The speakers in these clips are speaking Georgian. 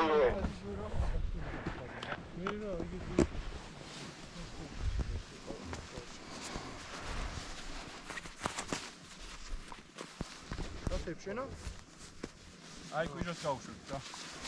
Szép schöner? Aiko iść rozkołszył, co?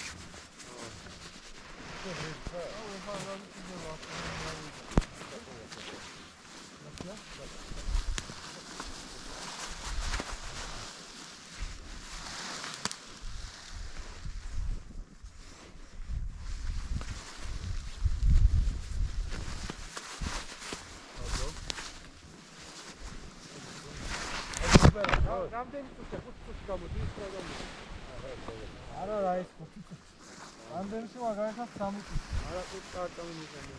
Anden şu agaysa samut. Ara tuttar tamam mı sen?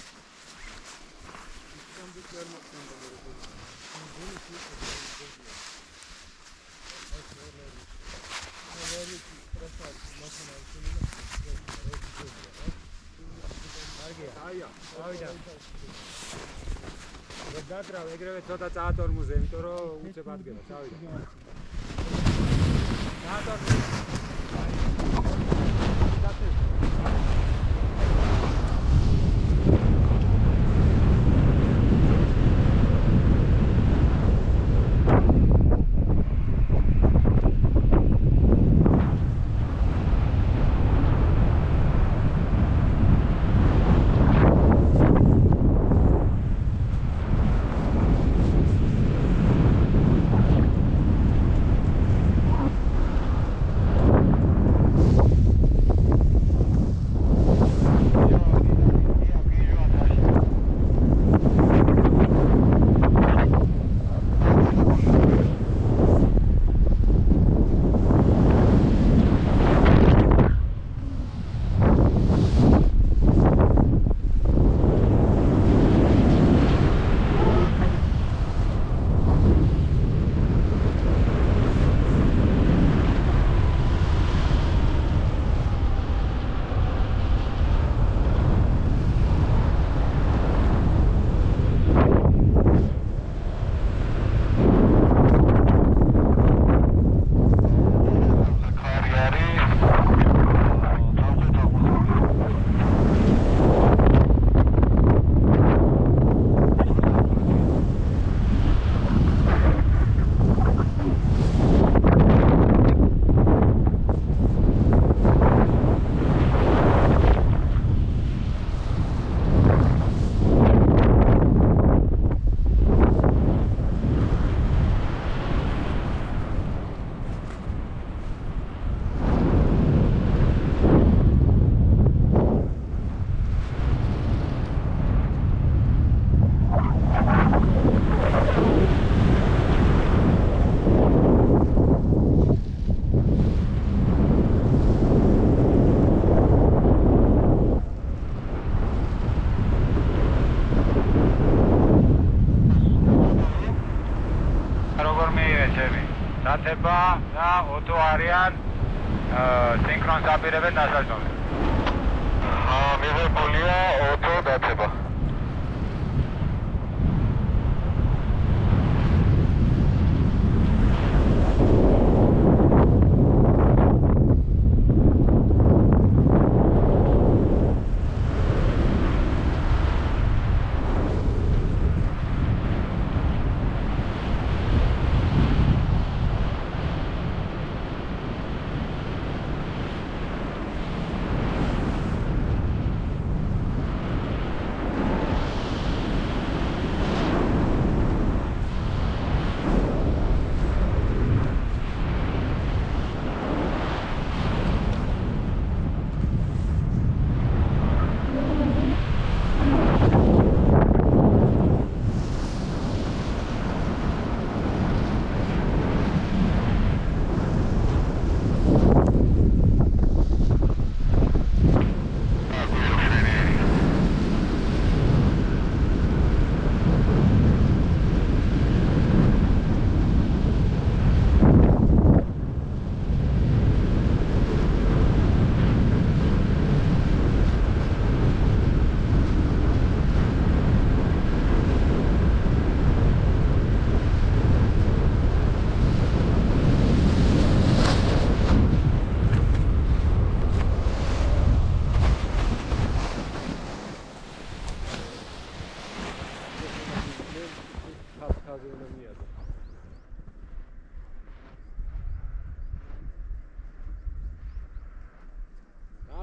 İslam bir görmek zorunda böyle. Bunu şey yapıyor. Გადატრა ეგრევე ცოტა წაატორმუზე, იმიტომ რომ უცებ ადგება, წავიდა. წაატორმუზე. დათება და ოტო არიან სინქრონ საპირებენ დასაჯდომზე. მიღებულია ოტო დათება.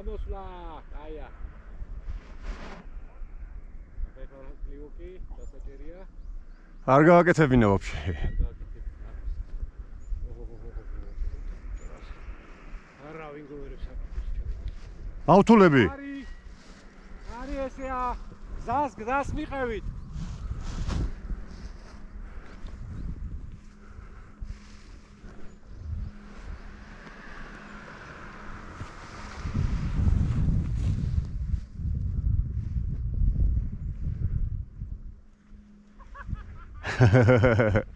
გამოსვლა, აია. ეხლა ლიუკი დასაჭერია. არ გავაკეთებინა ვაფშე. არა ვინგოვერებს აკეთებს. ავთულები. არის ესეა. გზას მიყევით. Hehehehe